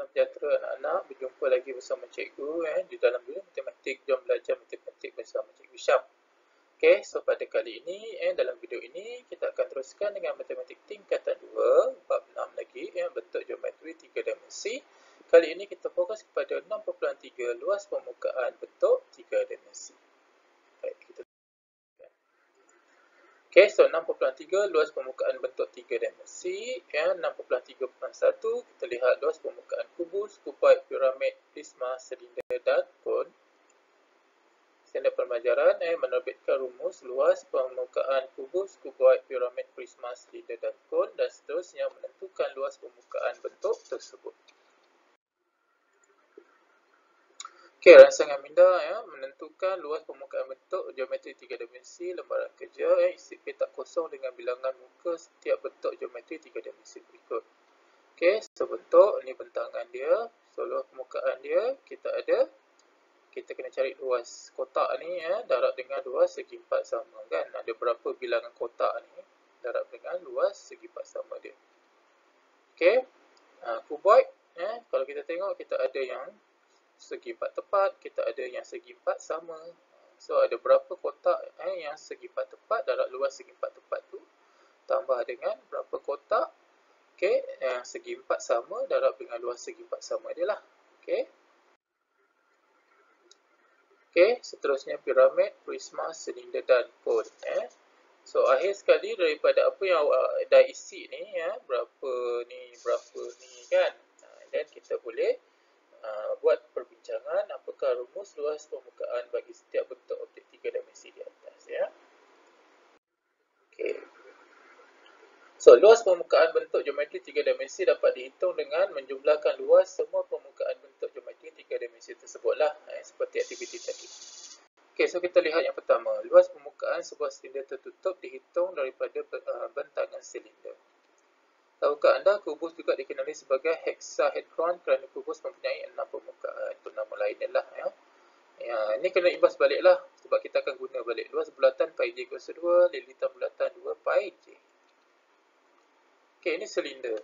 salam sejahtera anak-anak. Berjumpa lagi bersama cikgu di dalam video matematik. Jom belajar matematik bersama cikgu Syam. Okey, so pada kali ini dalam video ini kita akan teruskan dengan matematik tingkatan 2, bab 6 lagi bentuk geometri 3 dimensi. Kali ini kita fokus kepada 6.3 luas permukaan bentuk 3 dimensi. Baik, kita Okey, so 6.3 luas permukaan bentuk 3 dimensi. 6.3.1 kita lihat luas permukaan kubus, kuboid, piramid, prisma, silinder dan kon. Standard pembelajaran menerbitkan rumus luas permukaan kubus, kuboid, piramid, prisma, silinder dan kon dan seterusnya menentukan luas permukaan bentuk tersebut. Okey, rangsangan minda menentukan luas permukaan bentuk geometri 3 dimensi lembaran kerja isi petak kosong dengan bilangan muka setiap bentuk geometri 3 dimensi berikut. Okey, so bentuk ni bentangan dia, so luas permukaan dia kita kena cari luas kotak ni darab dengan luas segi empat sama kan. Ada berapa bilangan kotak ni darab dengan luas segi empat sama dia. Okey. Kuboid kalau kita tengok kita ada yang segi empat tepat, kita ada yang segi empat sama. So ada berapa kotak yang segi empat tepat darab luas segi empat tepat tu tambah dengan berapa kotak yang segi empat sama darab dengan luas segi empat sama dia lah. Okey, seterusnya piramid, prisma, silinder dan kon. So akhir sekali daripada apa yang awak dah isi ni berapa ni kan. Dan kita boleh buat perbincangan apakah rumus luas permukaan bagi setiap bentuk objek 3 dimensi di atas Okey. So luas permukaan bentuk geometri 3 dimensi dapat dihitung dengan menjumlahkan luas semua permukaan bentuk geometri 3 dimensi tersebutlah seperti aktiviti tadi. Okey, so kita lihat yang pertama, luas permukaan sebuah silinder tertutup dihitung daripada bentangan silinder. Tahukah anda kubus juga dikenali sebagai hexahedron kerana kubus mempunyai 6 permukaan. Itu nama lainnya lah ini kena imbas balik lah sebab kita akan guna balik luas bulatan pi j kuasa 2 lilitan bulatan 2 pi j. Okey, ini silinder.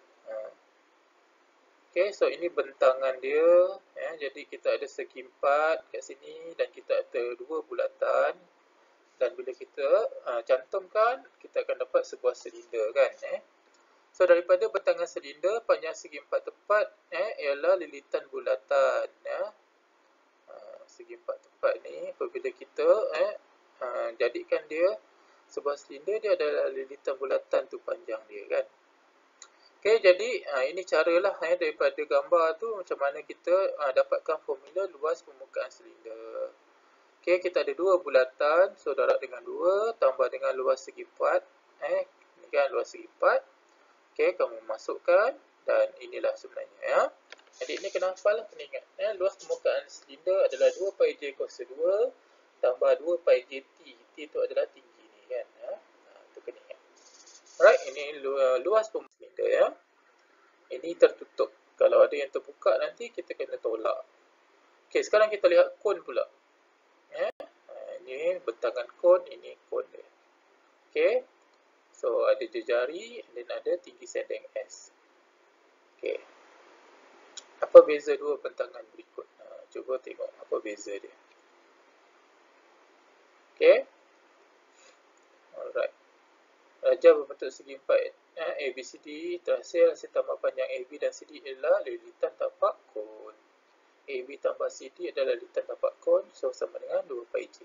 Okey, so ini bentangan dia jadi kita ada segi 4 kat sini dan kita ada 2 bulatan dan bila kita cantumkan kita akan dapat sebuah silinder kan So daripada bentangan silinder panjang segi 4 tepat ialah lilitan bulatan segi 4 tepat ni apabila kita jadikan dia sebuah silinder, dia adalah lilitan bulatan tu panjang dia kan. Okey, jadi ini caralah daripada gambar tu macam mana kita dapatkan formula luas permukaan silinder. Okey, kita ada 2 bulatan, so darab dengan 2 tambah dengan luas segi 4 ni kan luas segi 4. Okey, kamu masukkan dan inilah sebenarnya Jadi ini kena hafal lah, kena ingat luas permukaan silinder adalah 2 pi j kuasa 2 tambah 2 pi j t. T itu adalah tinggi ni kan. Itu kena ingat. Alright, ini luas permukaan silinder Ini tertutup. Kalau ada yang terbuka nanti kita kena tolak. Okey, sekarang kita lihat kon pula. Ini bentangan kon, ini kon dia. Okey. So ada jejari dan ada tinggi sendeng S. Okey. Apa beza dua bentangan berikut? Cuba tengok apa beza dia. Okey. Alright. Rajah berbentuk segi 4 ABCD terhasil hasil tambah panjang AB dan CD adalah lilitan tapak kon. AB tambah CD adalah lilitan tapak kon, so sama dengan 2 pi j.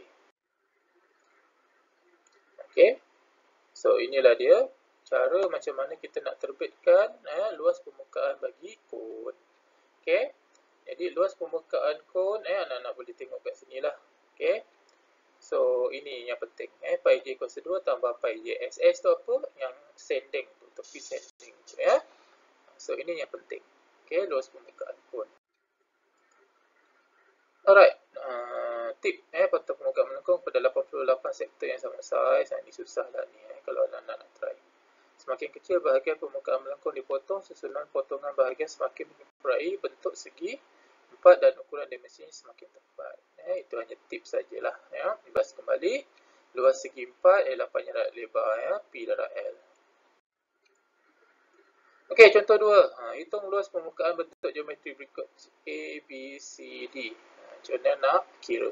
Okey. So inilah dia cara macam mana kita nak terbitkan luas permukaan bagi kon. Okey. Jadi luas permukaan kon anak-anak boleh tengok kat sinilah. Okey. So ini yang penting pi j kuasa 2 tambah pi j s. S tu apa? Yang sending tu, tepi sending tu So ini yang penting. Okey, luas permukaan kon. Alright. Tip patah permukaan melengkung pada 88 sektor yang sama saiz. Ini susah lah ni kalau anak-anak nak try. Semakin kecil bahagian permukaan melengkung dipotong, susunan potongan bahagian semakin menyerupai bentuk segi 4 dan ukuran dimensinya semakin tepat. Itu hanya tips sajalah Bebas kembali. Luas segi 4 ialah panjang darab lebar P darab L. Okey, contoh 2. Hitung luas permukaan bentuk geometri berikut. A, B, C, D. Macam mana nak kira?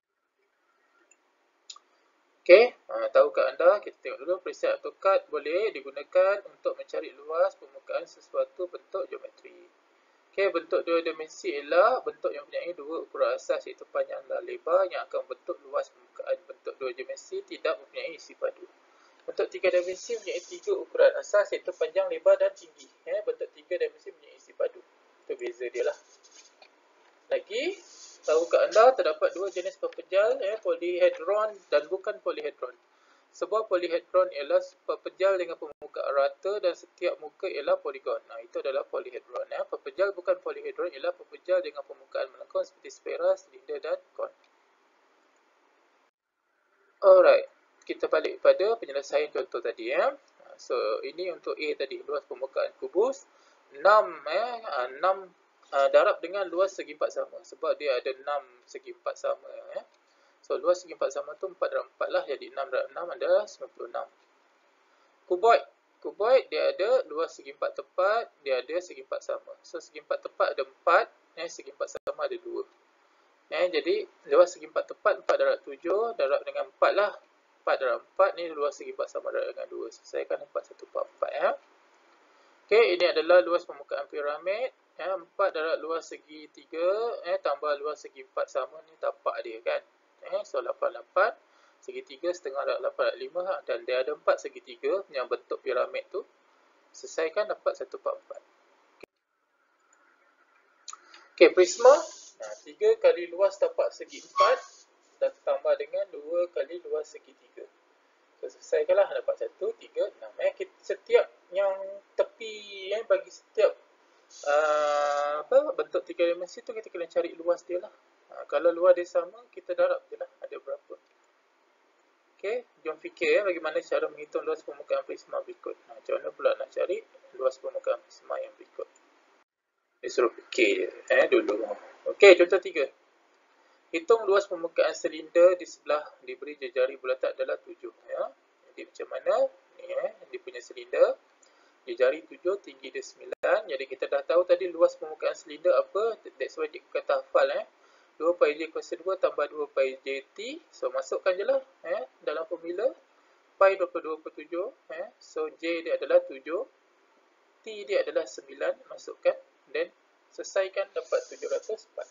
Okey, tahukah anda, kita tengok dulu preset AutoCAD boleh digunakan untuk mencari luas permukaan sesuatu bentuk geometri. Okey, bentuk dua dimensi ialah bentuk yang mempunyai dua ukuran asas iaitu panjang dan lebar yang akan membentuk luas permukaan. Bentuk dua dimensi tidak mempunyai isi padu. Bentuk tiga dimensi mempunyai tiga ukuran asas iaitu panjang, lebar dan tinggi. Bentuk tiga dimensi mempunyai isi padu. Itu beza dia lah. Lagi, tahukah anda terdapat dua jenis perpejal, polyhedron dan bukan polyhedron. Sebuah polyhedron ialah perpejal dengan permukaan rata dan setiap muka ialah poligon. Itu adalah polyhedron. Perpejal bukan polyhedron ialah perpejal dengan permukaan melengkung seperti sfera, silinder dan kon. Alright, kita balik pada penyelesaian contoh tadi. So, ini untuk A tadi, luas permukaan kubus 6, 6 darab dengan luas segi empat sama. Sebab dia ada 6 segi empat sama. So, luas segi empat sama tu 4 darab 4 lah. Jadi 6 darab 6 adalah 96. Kuboid. Kuboid dia ada luas segi empat tepat, dia ada segi empat sama. So, segi empat tepat ada 4, segi empat sama ada 2. Jadi, luas segi empat tepat 4 darab 7, darab dengan 4 lah. 4 darab 4 ni luas segi empat sama darab dengan 2. Selesaikan 4144. Okey, ini adalah luas permukaan piramid. 4 darab luas segi 3, tambah luas segi 4 sama ni tapak dia kan. So, 88. Segi 3 setengah darab 8 darab 5 dan dia ada 4 segi 3 yang bentuk piramid tu. Selesaikan dapat 144. Okey, prisma 3 kali luas tapak segi 4 dan tambah dengan 2 kali luas segi 3. So, selesaikanlah dapat 1, 3, 6. Setiap yang tepi bagi setiap bentuk 3 dimensi tu kita kena cari luas dia lah. Kalau luas dia sama, kita darab je lah ada berapa. Okey, jom fikir bagaimana cara menghitung luas permukaan prisma berikut. Macam mana pula nak cari luas permukaan prisma yang berikut. Dia suruh fikir je dulu. Okey, contoh 3. Hitung luas permukaan silinder di sebelah diberi jari bulatan adalah 7. Jadi macam mana? Ni dia punya silinder. Dia jari 7, tinggi dia 9. Jadi kita dah tahu tadi luas permukaan silinder apa. That's why cikgu kata hafal. 2 pi j kuasa 2 tambah 2 pi j t. So masukkan je lah dalam formula. Pi 22/7. So j dia adalah 7. T dia adalah 9. Masukkan. Then selesaikan dapat 704.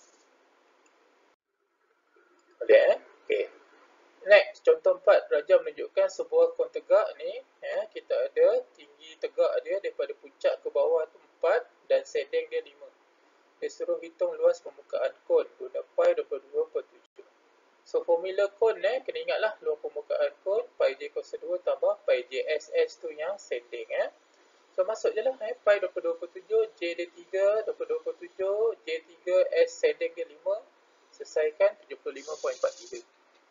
Boleh Okay. Next, contoh 4. Raja menunjukkan sebuah kon tegak ni. Kita ada tinggi tegak dia daripada puncak ke bawah tu 4 dan sending dia 5. Dia suruh hitung luas permukaan kon. Guna pi 22/7. So, formula kon kena ingatlah luas permukaan kon. Pi j kuasa 2 tambah pi j ss tu yang sending. So, masuk je lah. Pi 22/7, j dia 3, 22/7, j 3, s sending dia 5. Selesaikan 75.43.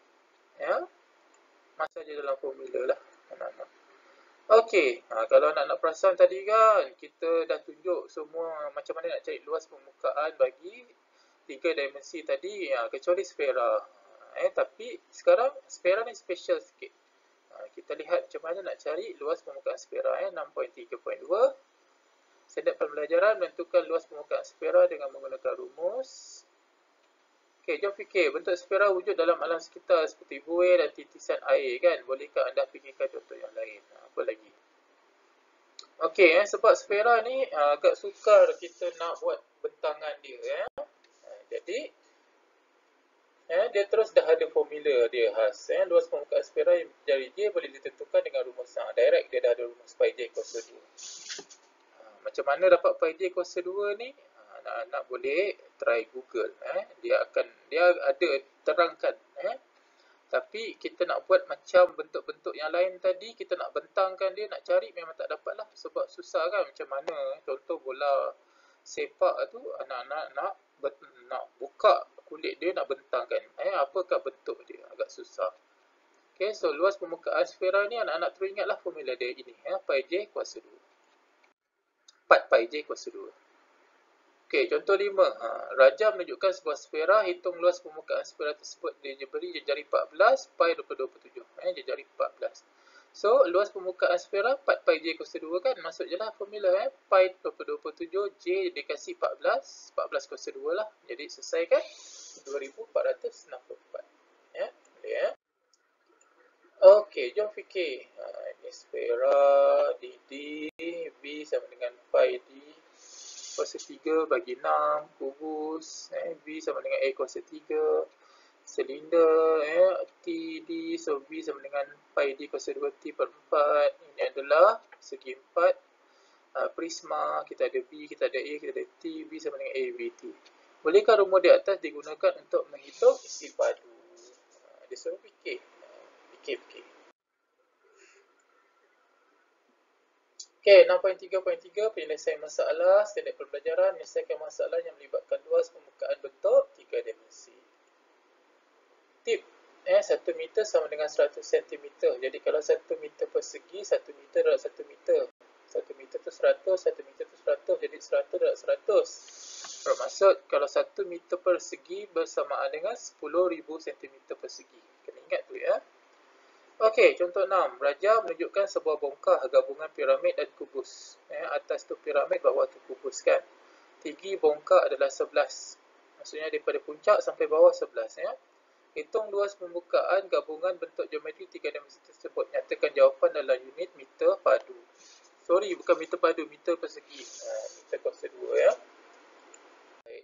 Masuk je dalam formula lah anak-anak. Okey, kalau anak-anak perasan tadi kan, kita dah tunjuk semua macam mana nak cari luas permukaan bagi 3 dimensi tadi, kecuali sfera. Tapi sekarang sfera ni special sikit. Kita lihat macam mana nak cari luas permukaan sfera. 6.3.2. Standard pembelajaran menentukan luas permukaan sfera dengan menggunakan rumus. Okey, jom fikir. Bentuk sfera wujud dalam alam sekitar seperti buih dan titisan air kan. Bolehkah anda fikirkan contoh yang lain? Apa lagi? Okey, sebab sfera ni agak sukar kita nak buat bentangan dia. Jadi, dia terus dah ada formula dia khas. Luas permukaan sfera yang jari J boleh ditentukan dengan rumus direct. Dia dah ada rumus pi j kuasa 2. Macam mana dapat pi j kuasa 2 ni? Anak-anak boleh try Google. Dia ada terangkan. Tapi kita nak buat macam bentuk-bentuk yang lain tadi, kita nak bentangkan dia, nak cari memang tak dapat lah. Sebab susah kan macam mana. Contoh bola sepak tu, anak-anak nak buka kulit dia, nak bentangkan. Apakah bentuk dia? Agak susah. Okay, so luas permukaan sfera ni anak-anak terus ingatlah formula dia ini. Pi j kuasa 2. 4 pi j kuasa 2. Okey, contoh 5. Raja menunjukkan sebuah sfera, hitung luas permukaan sfera tersebut. Dia beri jari 14, pi 22/7. Jari 14. So, luas permukaan sfera 4 pi J kuasa 2 kan. Masuk je lah formula Pi 27 J dikasih 14. 14 kuasa 2 lah. Jadi, selesai kan? 2464. Ya, boleh ya. Okey, jom fikir. Ini sfera DD, V sama dengan pi D kuasa 3 bagi 6, kubus. V sama dengan A kuasa 3. Silinder TD, so V sama dengan pi D kuasa 2 T per 4. Ini adalah segi 4. Prisma, kita ada V, kita ada A, kita ada T. V sama dengan AVT. Bolehkah rumus di atas digunakan untuk menghitung isi padu? Dia suruh fikir. Fikir. Okey, 6.3.3 penyelesaian masalah standard pembelajaran, menyelesaikan masalah yang melibatkan luas permukaan bentuk 3 dimensi. Tip, 1 meter sama dengan 100 cm. Jadi kalau 1 meter persegi, 1 meter adalah 1 meter. 1 meter tu 100, 1 meter tu 100, jadi 100 adalah 100. Bermaksud kalau 1 meter persegi bersamaan dengan 10,000 cm persegi. Kena ingat tu ya. Okey, contoh 6. Raja menunjukkan sebuah bongkah gabungan piramid dan kubus. Atas tu piramid, bawah tu kubus kan. Tinggi bongkah adalah 11. Maksudnya daripada puncak sampai bawah 11 ya. Hitung luas pembukaan gabungan bentuk geometri 3 dimensi tersebut. Nyatakan jawapan dalam unit meter padu. Sorry, bukan meter padu, meter persegi. Meter kuasa 2 ya. Baik.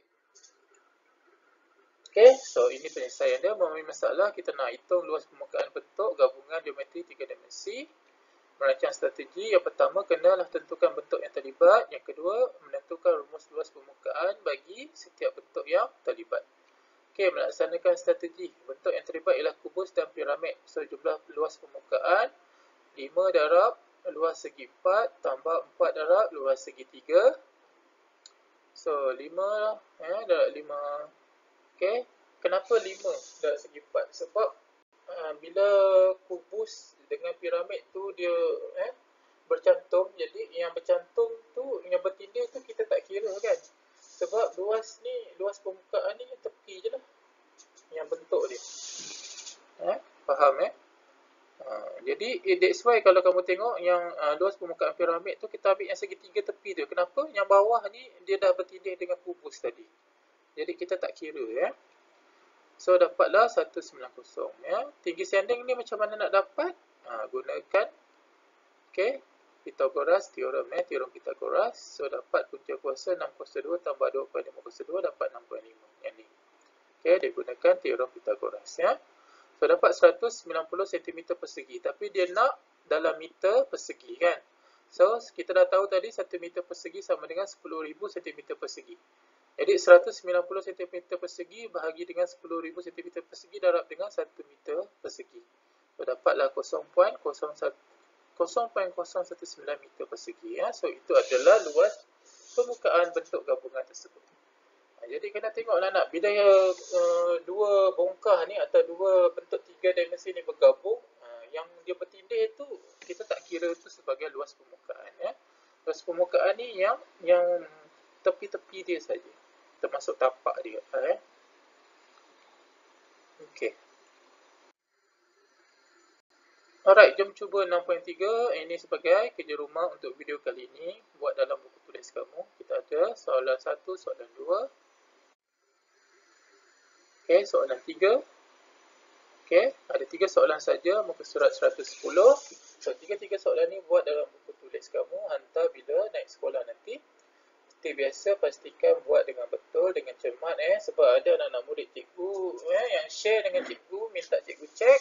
Okey, so ini penyelesaian dia. Mempunyai masalah, kita nak hitung luas permukaan bentuk gabungan geometri 3 dimensi. Merancang strategi. Yang pertama, kenalah tentukan bentuk yang terlibat. Yang kedua, menentukan rumus luas permukaan bagi setiap bentuk yang terlibat. Okey, melaksanakan strategi. Bentuk yang terlibat ialah kubus dan piramid. So, jumlah luas permukaan 5 darab luas segi 4 tambah 4 darab luas segi 3. So, 5 darab 5. Okey, kenapa 5 darab segi 4? Sebab bila kubus dengan piramid tu dia bercantum, jadi yang bercantum tu, yang bertindih tu kita tak kira kan. Sebab luas permukaan ni tepi je lah yang bentuk dia. Faham jadi that's why kalau kamu tengok yang luas permukaan piramid tu, kita ambil yang segitiga tepi tu. Kenapa? Yang bawah ni dia dah bertindih dengan kubus tadi. Jadi kita tak kira So dapatlah 190 Tinggi sanding ni macam mana nak dapat? Gunakan Pythagoras teorem teorem Pythagoras. So dapat punca kuasa 6 kuasa 2 tambah 2.5 kuasa 2 dapat 6.5 yang ni. Dia gunakan teorem Pythagoras So dapat 190 cm persegi, tapi dia nak dalam meter persegi kan. So kita dah tahu tadi 1 meter persegi sama dengan 10,000 cm persegi. Jadi 190 cm persegi bahagi dengan 10,000 cm persegi darab dengan 1 meter persegi. So dapatlah 0.019 meter persegi So itu adalah luas permukaan bentuk gabungan tersebut. Jadi kena tengoklah nak, bila dua bongkah ni atau dua bentuk 3 dimensi ni bergabung, yang dia bertindih tu kita tak kira tu sebagai luas permukaan Luas permukaan ni yang tepi-tepi dia saja, termasuk tapak dia Okey. Alright, jom cuba 6.3. Ini sebagai kerja rumah untuk video kali ini. Buat dalam buku tulis kamu. Kita ada soalan 1, soalan 2. Okey, soalan 3. Okey, ada 3 soalan saja, muka surat 110. So, 3 soalan ni buat dalam buku tulis kamu. Hantar bila naik sekolah nanti. Seperti biasa, pastikan buat dengan betul, dengan cermat sebab ada anak-anak murid cikgu yang share dengan cikgu, minta cikgu cek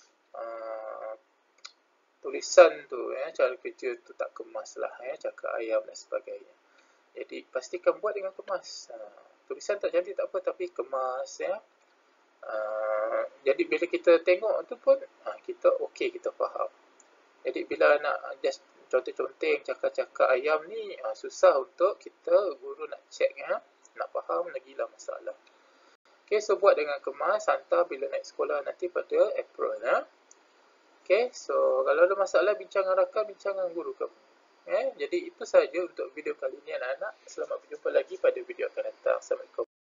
tulisan tu, cara kerja tu tak kemas lah, cakap ayam dan sebagainya. Jadi pastikan buat dengan kemas. Tulisan tak cantik tak apa, tapi kemas jadi bila kita tengok tu pun kita okey, kita faham. Jadi bila nak just conteng-conteng cakap-cakap ayam ni, susah untuk kita guru nak check nak faham lagilah masalah. Okey, so buat dengan kemas, hantar bila naik sekolah nanti pada April Okey, so kalau ada masalah bincang dengan rakan, bincang dengan guru kamu. Jadi itu saja untuk video kali ini anak-anak. Selamat berjumpa lagi pada video akan datang. Assalamualaikum.